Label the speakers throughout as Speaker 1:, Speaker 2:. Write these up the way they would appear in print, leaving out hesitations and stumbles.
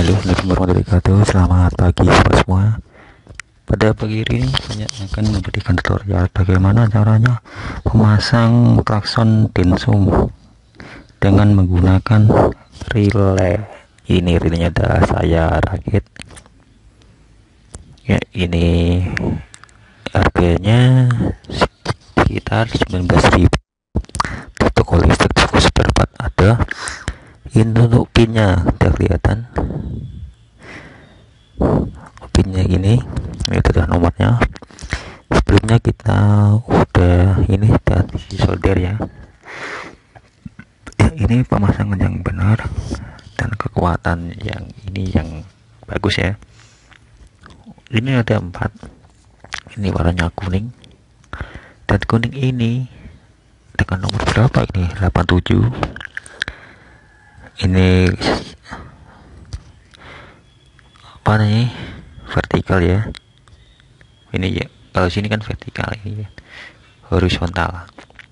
Speaker 1: Halo, Assalamualaikum warahmatullahi wabarakatuh. Selamat pagi semua. Pada pagi ini saya akan memberikan tutorial bagaimana caranya memasang klakson dimsum dengan menggunakan relay. Ini relaynya adalah saya rakit. Ya, ini harganya sekitar 19.000. Di toko listrik, toko spare part ada. Ini untuk pinnya udah kelihatan, pinnya ini adalah nomornya. Sebelumnya kita udah solder ya. Ini pemasangan yang benar dan kekuatan yang ini yang bagus ya. Ini ada 4, ini warnanya kuning, dan kuning ini dengan nomor berapa ini? 87. Ini apa nih, vertikal ya. Ini ya, kalau sini kan vertikal, ini horizontal.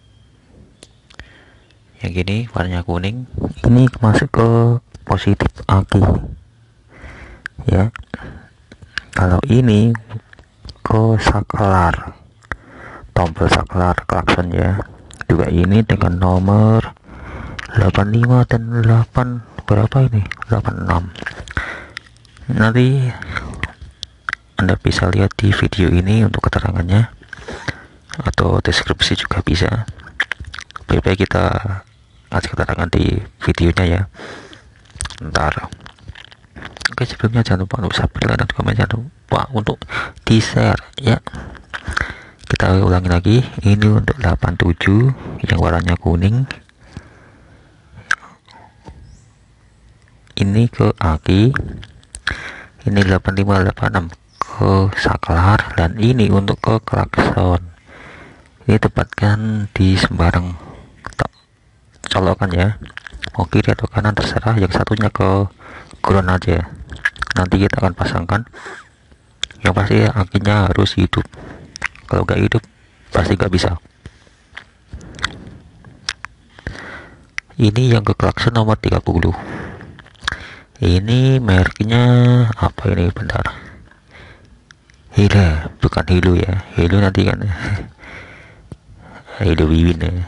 Speaker 1: Yang gini warnanya kuning, ini masuk ke positif aki ya. Kalau ini ke saklar, tombol saklar klakson ya. Juga ini dengan nomor 85 dan 8 berapa ini, 86. Nanti Anda bisa lihat di video ini untuk keterangannya, atau deskripsi juga bisa. Baik-baik kita kasih keterangan di videonya ya ntar. Oke, sebelumnya jangan lupa untuk subscribe dan komen, jangan lupa untuk di share ya. Kita ulangi lagi, ini untuk 87 yang warnanya kuning, ini ke aki, ini 8586 ke saklar, dan ini untuk ke klakson. Ini tempatkan di sembarang colokan ya, mau kiri atau kanan terserah, yang satunya ke ground aja. Nanti kita akan pasangkan, yang pasti akinya harus hidup. Kalau nggak hidup pasti nggak bisa. Ini yang ke klakson nomor 30. Ini mereknya apa ini, bentar, Hila, bukan Hilo ya. Hilo nanti kan Hilo Wiwin ya.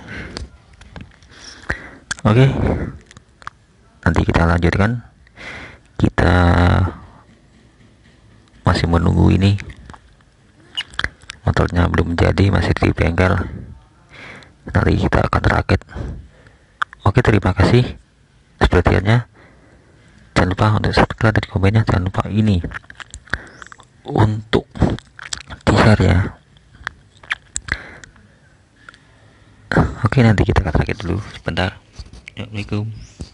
Speaker 1: Oke, nanti kita lanjutkan. Kita masih menunggu ini, motornya belum jadi, masih di bengkel. Nanti kita akan rakit. Oke, terima kasih atas perhatiannya. Jangan lupa untuk subscribe dan komennya. Jangan lupa ini untuk di share ya. Oke, nanti kita rakit dulu sebentar. Assalamualaikum.